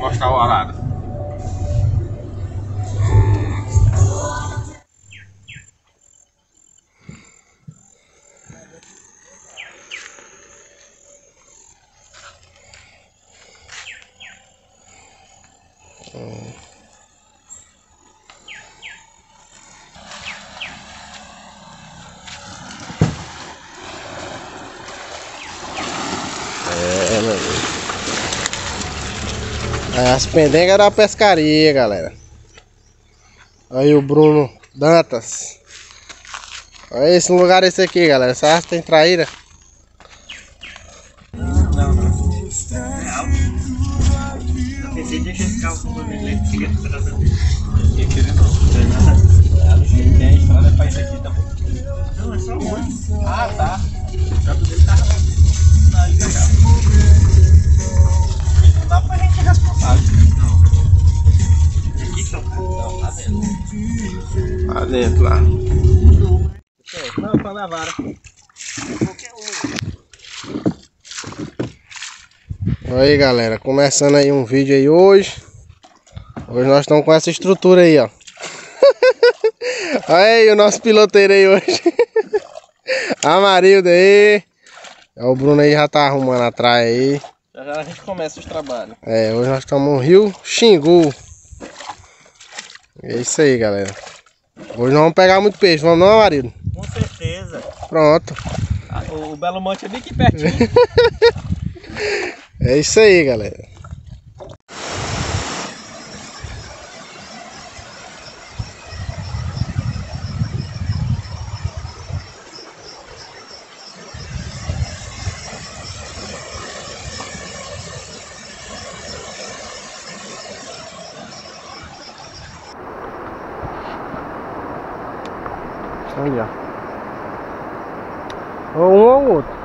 mostrar o arado. As pendengas da pescaria, galera. Aí o Bruno Dantas. Olha esse lugar esse aqui, galera. Essa arte tem traíra. Não. Pensei de deixar o fundo dele, fica tratando dele. Tem a estrada pra isso aqui também. Não, é só um. Ah, tá. O gato dele tava na ilha já. Não dá pra gente ser responsável. Não. Aqui só não, lá dentro. Lá dentro, lá. Não, pra minha vara. Qualquer um. Aí, galera, começando aí um vídeo aí hoje. Hoje nós estamos com essa estrutura aí, ó. Olha aí o nosso piloteiro aí hoje. A Marilda aí. O Bruno aí já tá arrumando atrás aí. Já já a gente começa os trabalhos. É, hoje nós estamos no Rio Xingu. É isso aí, galera. Hoje nós vamos pegar muito peixe, vamos não, Marilda? Com certeza. Pronto. O Belo Monte é bem aqui pertinho. É isso aí, galera. Olha. Ou um ou outro.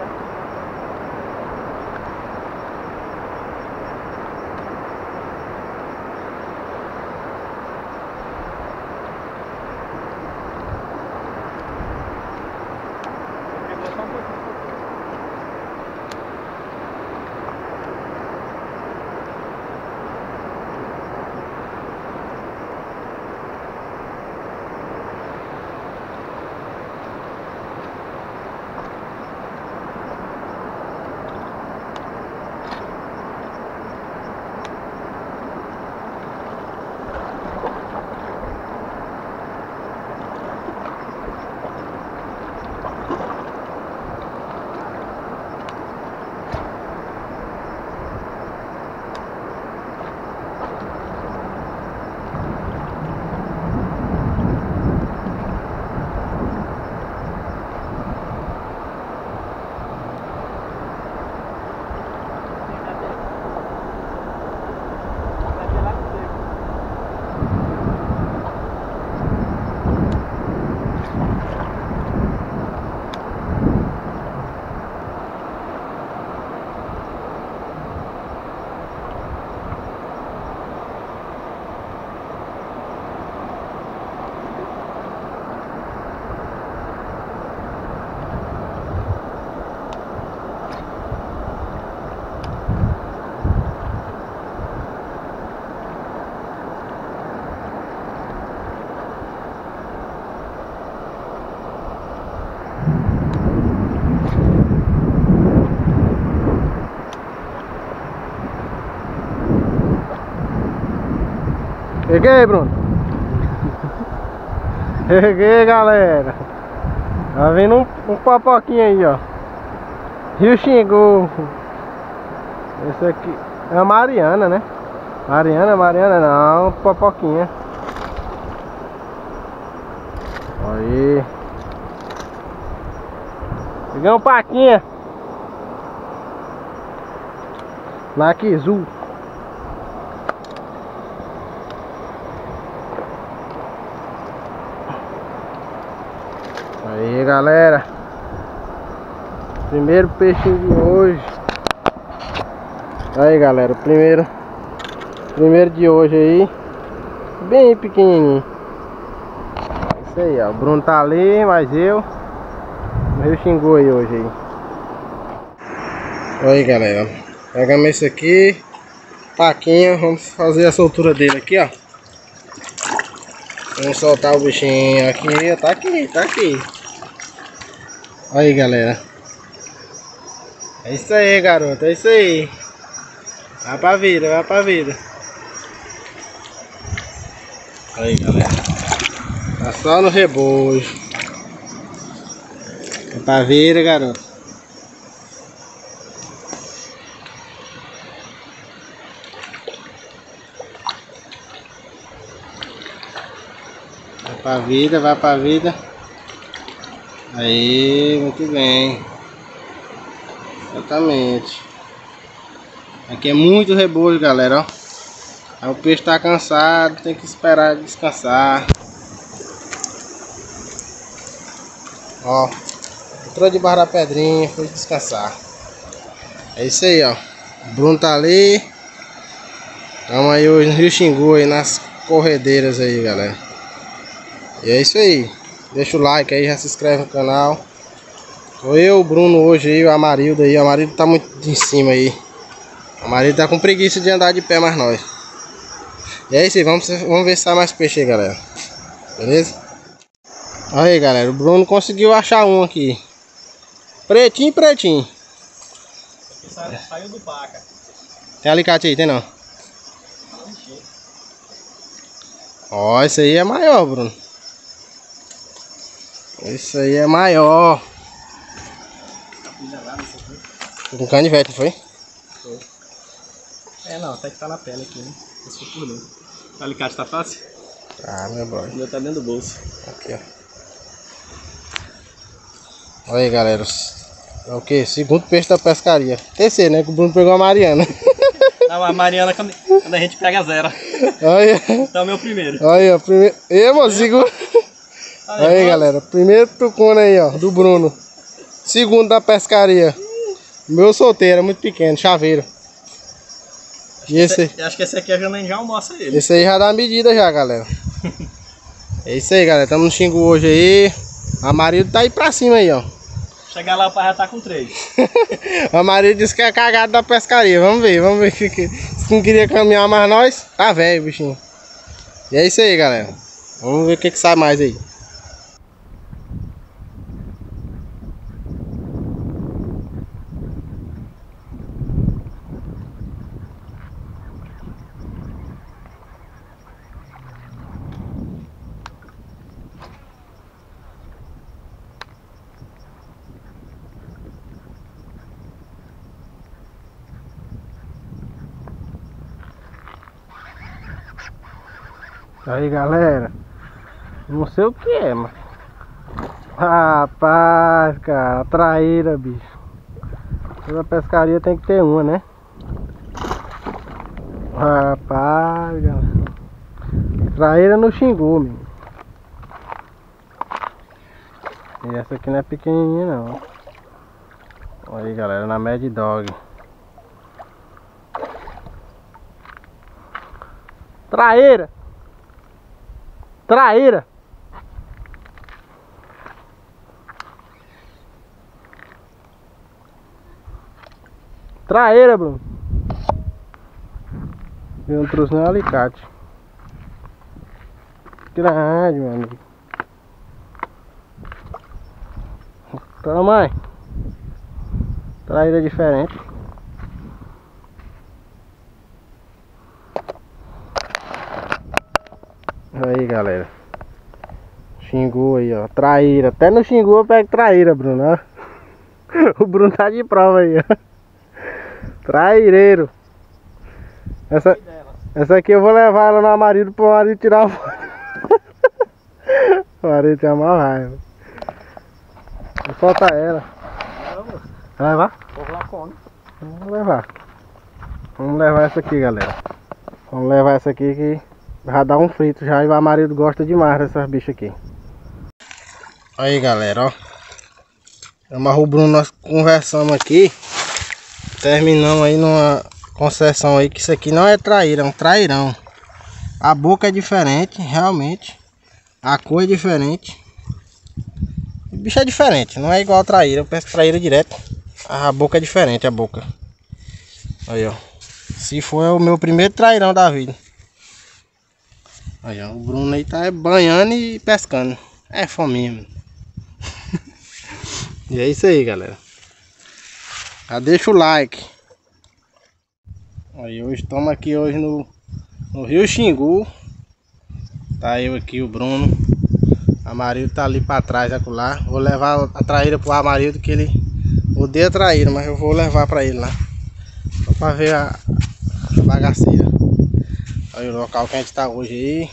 Peguei, Bruno. Peguei, galera. Tá vindo um papoquinho aí, ó. Rio Xingu. Esse aqui é a Mariana, né? Mariana não, papoquinha. Aí. Peguei um paquinha. Nakizu. Aí, galera, primeiro peixinho de hoje. Aí, galera, o primeiro de hoje aí, bem pequenininho. Isso aí, ó, o Bruno tá ali, mas eu o Rio Xingu aí hoje aí. Aí, galera, pegamos esse aqui, Paquinha, vamos fazer a soltura dele aqui, ó. Vamos soltar o bichinho aqui, tá aqui, tá aqui. Aí, galera. É isso aí, garoto, é isso aí. Vai pra vida, vai pra vida. Aí, galera. Tá só no rebojo. Vai pra vida, garoto. Vai pra vida, vai pra vida. Aí, muito bem. Exatamente. Aqui é muito rebojo, galera, ó. Aí o peixe tá cansado, tem que esperar descansar. Ó, entrou debaixo da pedrinha, foi descansar. É isso aí, ó. O Bruno tá ali. Tamo aí hoje no Rio Xingu, aí nas corredeiras aí, galera. E é isso aí. Deixa o like aí, já se inscreve no canal. Sou eu, o Bruno hoje aí, o Amarildo aí. O Amarildo tá muito em cima aí. O Amarildo tá com preguiça de andar de pé, mais nós. E é isso aí, vamos ver se sai mais peixe aí, galera. Beleza? Aí, galera, o Bruno conseguiu achar um aqui. Pretinho, pretinho. Saiu do paca. Tem alicate aí, tem não? Ó, esse aí é maior, Bruno. Esse aí é maior. Com canivete, não foi? Foi. É, não, até que tá na pele aqui, né? Esse foi por dentro. O alicate tá fácil? Ah, meu boy. O meu tá dentro do bolso. Aqui, ó. Olha aí, galera. É o que? Segundo peixe da pescaria. Terceiro, né? Que o Bruno pegou a Mariana. Não, a Mariana quando a gente pega zero. Olha. Então é o meu primeiro. Olha, primeiro. Ei, moço, segundo. Olha aí, galera. Primeiro tucuna aí, ó. Do Bruno. Segundo da pescaria. Meu solteiro, é muito pequeno, chaveiro. E esse? Acho que esse aqui a Janaína já almoça ele. Esse aí já dá medida já, galera. É isso aí, galera. Estamos no Xingu hoje aí. A Marildo tá aí pra cima aí, ó. Chegar lá o pai já tá com 3. A Marildo disse que é cagado da pescaria. Vamos ver, vamos ver. Se não queria caminhar mais nós, tá velho, bichinho. E é isso aí, galera. Vamos ver o que sai mais aí. Aí, galera, não sei o que é, mas rapaz, cara, traíra, bicho. Toda pescaria tem que ter uma, né? Rapaz, galera, traíra no Xingu, meu. E essa aqui não é pequenininha, não. Olha aí, galera, na Mad Dog. Traíra! Traíra! Traíra, Bruno! Eu não trouxe nem um alicate. Grande, meu amigo. Toma, mãe. Traíra diferente. Aí, galera. Xingu aí, ó. Traíra. Até no Xingu eu pego traíra, Bruno. Ó. O Bruno tá de prova aí, ó. Traireiro. Essa aqui eu vou levar ela no marido pro marido tirar a foto. O marido tem uma raiva. Vou soltar ela. Vai levar? Vou lá come. Vamos levar. Vamos levar essa aqui, galera. Vamos levar essa aqui que vai dar um frito já. E o marido gosta demais dessas bichas aqui. Aí, galera, ó. Eu amarro o Bruno, nós conversamos aqui. Terminamos aí numa concessão aí que isso aqui não é traíra, é um trairão. A boca é diferente, realmente. A cor é diferente. O bicho é diferente, não é igual a traíra. Eu pesco traíra direto. A boca é diferente, a boca. Aí, ó. Se for é o meu primeiro trairão da vida. Aí, ó, o Bruno aí tá banhando e pescando. É fominha, mano. E é isso aí, galera. Já deixa o like. Aí hoje estamos aqui hoje no Rio Xingu. Tá eu aqui, o Bruno. Amarildo tá ali pra trás, acolá. Vou levar a traíra pro Amarildo, que ele odeia traíra, mas eu vou levar pra ele lá. Só pra ver a bagaceira. Aí o local que a gente tá hoje aí.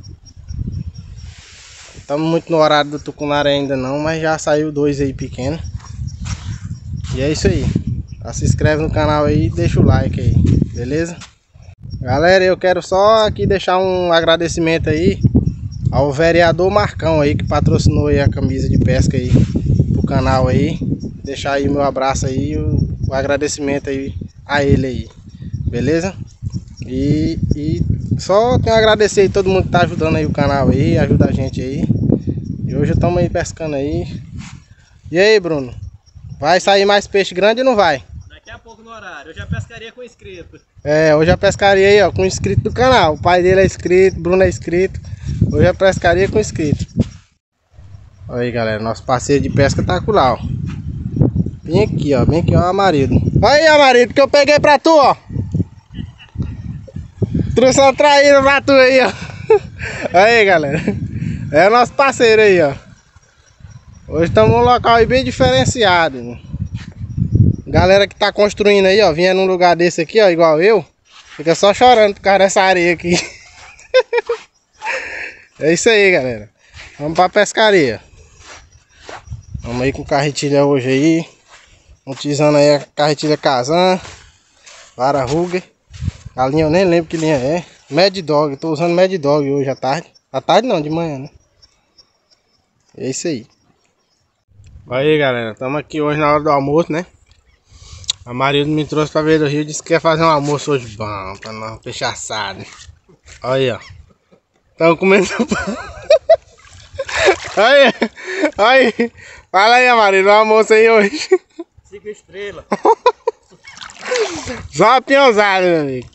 Estamos muito no horário do tucunaré ainda não, mas já saiu 2 aí pequeno. E é isso aí. Já se inscreve no canal aí e deixa o like aí, beleza? Galera, eu quero só aqui deixar um agradecimento aí ao vereador Marcão aí, que patrocinou aí a camisa de pesca aí pro canal aí. Deixar aí o meu abraço aí, o agradecimento aí a ele aí, beleza? E só tenho a agradecer aí todo mundo que tá ajudando aí o canal aí, ajuda a gente aí. E hoje estamos aí pescando aí. E aí, Bruno? Vai sair mais peixe grande ou não vai? Daqui a pouco no horário, eu já pescaria com inscrito. É, hoje a pescaria aí, ó, com inscrito do canal. O pai dele é inscrito, Bruno é inscrito. Hoje a pescaria com inscrito. Olha aí, galera, nosso parceiro de pesca tá com lá, ó. Bem aqui, ó, Amarildo. Olha aí, Amarildo, que eu peguei pra tu, ó. Trouxe uma traíra pra tu aí, ó. Aí, galera. É o nosso parceiro aí, ó. Hoje estamos num local aí bem diferenciado, né? Galera que tá construindo aí, ó, vinha num lugar desse aqui, ó, igual eu, fica só chorando por causa dessa areia aqui. É isso aí, galera. Vamos pra pescaria. Vamos aí com carretilha hoje aí. Utilizando aí a carretilha Kazan, vara Ruger. A linha eu nem lembro que linha é. Mad Dog, tô usando Mad Dog hoje à tarde. À tarde não, de manhã, né? É isso aí. Aí, galera, estamos aqui hoje na hora do almoço, né? A Marildo me trouxe pra ver do Rio, disse que quer fazer um almoço hoje bom, pra nós, peixe assado. Olha aí, ó. Estamos comendo. Aí. Fala aí, Marildo, o almoço aí hoje. 5 estrelas. Só uma pinhosada, meu amigo.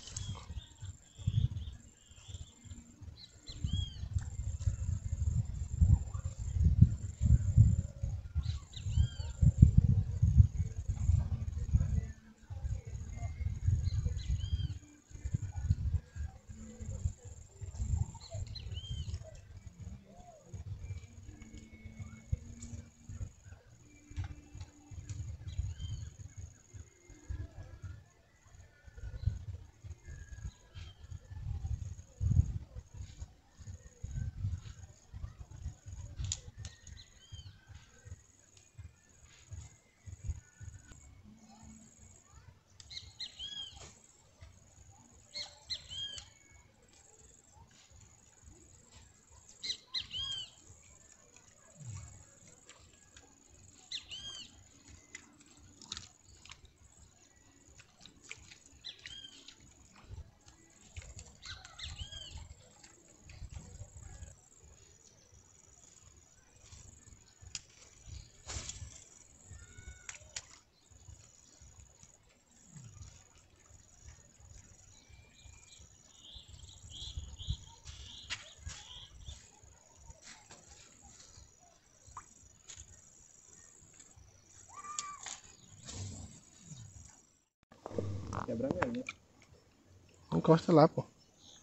Quebra mesmo, né? Encosta lá, pô.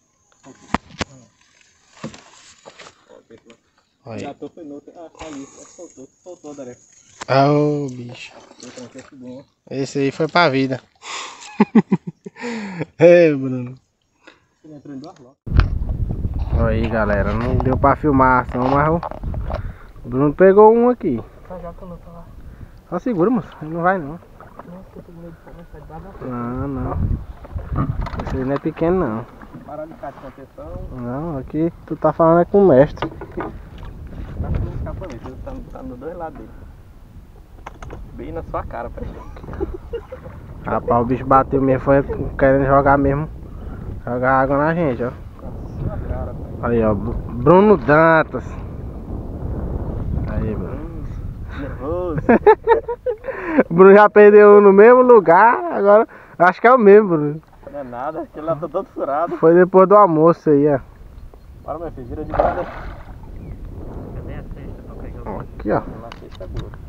Aí. Já tô, foi no outro. Ah, tá ali. Soltou, Daré. Ah, ô bicho. Esse aí foi pra vida. Ei, Bruno. Aí, galera, não deu pra filmar a ação, mas o Bruno pegou um aqui. Só segura, moço. Ele não vai, não. Não. Esse aí não é pequeno, não. Parar de ficar com atenção. Não, aqui tu tá falando é com o mestre. Tá com escapamento, tá nos dois lados dele. Bem na sua cara, pai. Rapaz, o bicho bateu mesmo, foi querendo jogar mesmo. Jogar água na gente, ó. Sua cara, pai. Aí, ó, Bruno Dantas. Aí, Bruno. Nervoso. O Bruno já perdeu no mesmo lugar, agora acho que é o mesmo, Bruno. Não é nada, aquele lá tá todo furado. Foi depois do almoço aí, ó. Bora, meu filho, vira de banda. Cadê a cesta pra pegar o Aqui, ó. Na cesta é boa.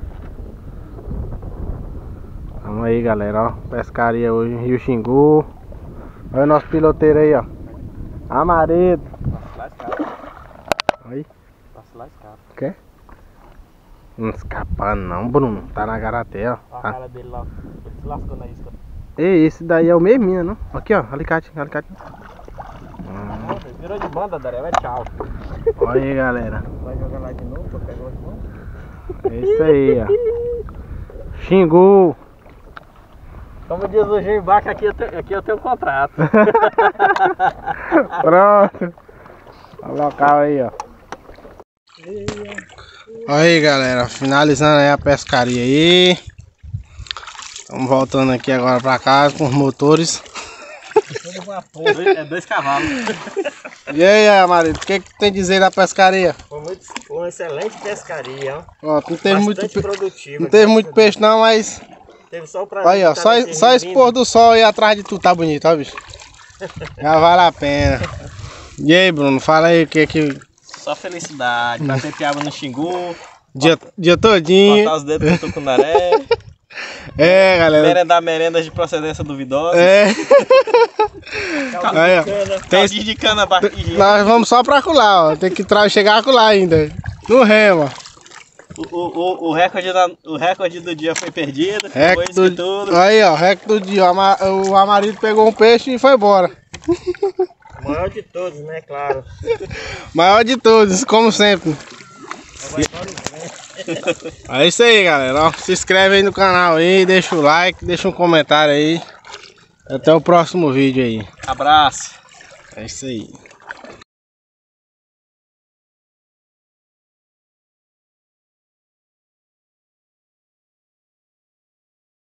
Vamos aí, galera, ó. Pescaria hoje em Rio Xingu. Olha o nosso piloteiro aí, ó. Amaredo. Passa lá escapa. Aí. Passa lá escapa. Quer? Não escapa não, Bruno. Tá na garaté, ó. Olha a Tá. cara dele lá. Ele se lascou na isca. Ei, esse daí é o mesminho, não? Aqui, ó. Alicate, alicate. Não, filho, virou de banda, Daré. Vai, tchau. Olha aí, galera. Vai jogar lá de novo pra pegar os bons? É isso aí, ó. Xingu. Como diz o Gil embaixo, aqui eu tenho um contrato. Pronto. Olha o local aí, ó. Olha aí, galera. Finalizando aí a pescaria aí. Estamos voltando aqui agora pra casa com os motores. É 2 cavalos. E aí, marido, o que tem a dizer da pescaria? Foi uma excelente pescaria, Ó, não teve muito, produtiva. não teve muito peixe não, mas... Teve só o prazer. Olha, ó, só esse pôr do sol aí atrás de tu tá bonito, ó, bicho. Já vale a pena. E aí, Bruno, fala aí o que que... Só felicidade, bater piaba no Xingu, Dia todinho. cortar os dedos do tucunaré, É, galera. merendar merendas de procedência duvidosa, É. Aí, ó. caldinho de cana barquinha. Nós vamos só pra colar, ó. Tem que chegar a colar ainda. No remo. O recorde do dia foi perdido, foi Recorde isso do... tudo. Aí, ó, recorde do dia. O Amarido pegou um peixe e foi embora. O maior de todos, né, claro. Maior de todos, como sempre. É isso aí, galera. Ó, se inscreve aí no canal aí, deixa o like, deixa um comentário aí. Até o próximo vídeo aí. Abraço. É isso aí.